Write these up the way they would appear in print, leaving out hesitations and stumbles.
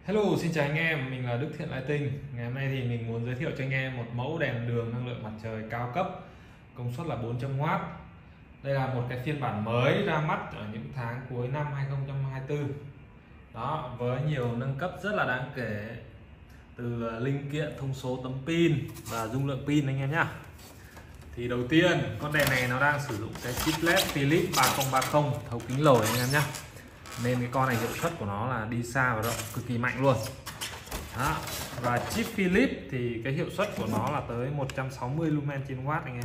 Hello, xin chào anh em, mình là Đức Thiện Lai Tinh. Ngày hôm nay thì mình muốn giới thiệu cho anh em một mẫu đèn đường năng lượng mặt trời cao cấp, công suất là 400W. Đây là một cái phiên bản mới ra mắt ở những tháng cuối năm 2024. Đó, với nhiều nâng cấp rất là đáng kể từ linh kiện, thông số tấm pin và dung lượng pin anh em nhé. Thì đầu tiên, con đèn này nó đang sử dụng cái chip LED Philips 3030 thấu kính lồi anh em nhé. Nên cái con này hiệu suất của nó là đi xa và rộng cực kỳ mạnh luôn. Đó. Và chip Philips thì cái hiệu suất của nó là tới 160 lumen trên watt anh em.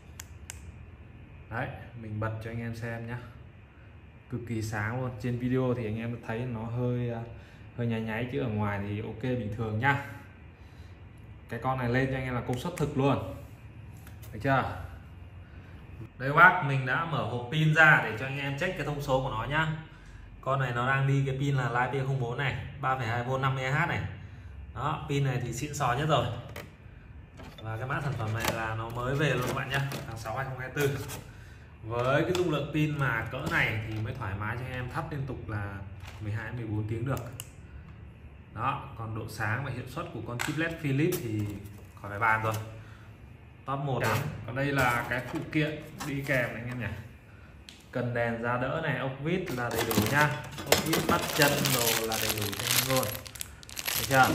Đấy, mình bật cho anh em xem nhé, cực kỳ sáng luôn. Trên video thì anh em thấy nó hơi nháy nháy, chứ ở ngoài thì ok bình thường nhá. Cái con này lên cho anh em là công suất thực luôn, được chưa? Đây bác, mình đã mở hộp pin ra để cho anh em check cái thông số của nó nhá. Con này nó đang đi cái pin là LiPo04 này, 3,2V 50Ah này. Đó, pin này thì xịn sò nhất rồi. Và cái mã sản phẩm này là nó mới về luôn các bạn nhé, tháng 6 2024. Với cái dung lượng pin mà cỡ này thì mới thoải mái cho anh em thắp liên tục là 12-14 tiếng được. Đó, còn độ sáng và hiệu suất của con chip LED Philips thì khỏi phải bàn rồi. Top 1. Còn đây là cái phụ kiện đi kèm anh em nhỉ. Cần đèn giá đỡ này, ốc vít là đầy đủ nha, ốc vít bắt chân đồ là đầy đủ cho anh luôn, được chưa?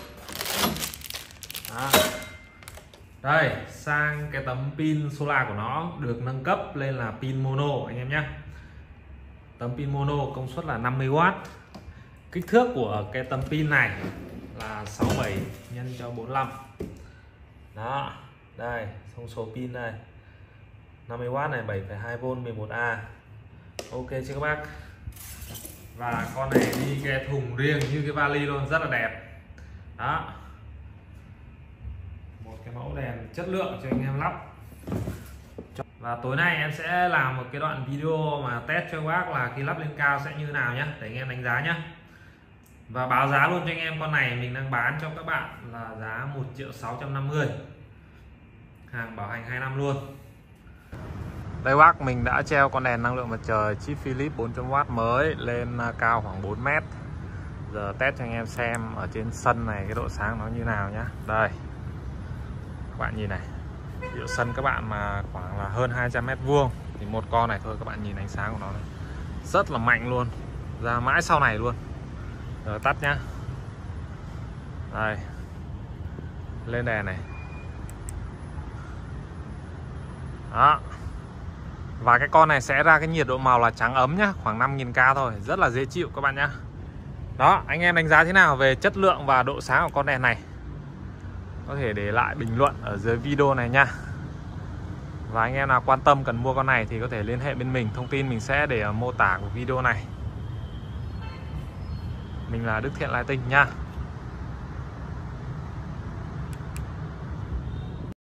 Đó. Đây, sang cái tấm pin solar của nó được nâng cấp lên là pin mono anh em nhé. Tấm pin mono công suất là 50W. Kích thước của cái tấm pin này là 67 x 45. Đó, đây thông số pin đây, 50W này, 7,2V 11A. Ok chưa các bác? Và con này đi cái thùng riêng như cái vali luôn, rất là đẹp. Đó, một cái mẫu đèn chất lượng cho anh em lắp. Và tối nay em sẽ làm một cái đoạn video mà test cho các bác là khi lắp lên cao sẽ như nào nhé, để anh em đánh giá nhé. Và báo giá luôn cho anh em, con này mình đang bán cho các bạn là giá 1.650.000, hàng bảo hành 2 năm luôn. Đây bác, mình đã treo con đèn năng lượng mặt trời chip Philips 400W mới lên cao khoảng 4 mét. Giờ test cho anh em xem ở trên sân này cái độ sáng nó như nào nhá. Đây, các bạn nhìn này, hiệu sân các bạn mà khoảng là hơn 200 mét vuông thì một con này thôi, các bạn nhìn ánh sáng của nó này, rất là mạnh luôn, ra mãi sau này luôn. Giờ tắt nhá. Đây, lên đèn này. Đó. Và cái con này sẽ ra cái nhiệt độ màu là trắng ấm nhá, khoảng 5000K thôi, rất là dễ chịu các bạn nhá. Đó, anh em đánh giá thế nào về chất lượng và độ sáng của con đèn này? Có thể để lại bình luận ở dưới video này nha. Và anh em nào quan tâm cần mua con này thì có thể liên hệ bên mình, thông tin mình sẽ để ở mô tả của video này. Mình là Đức Thiện Lai Tinh nha.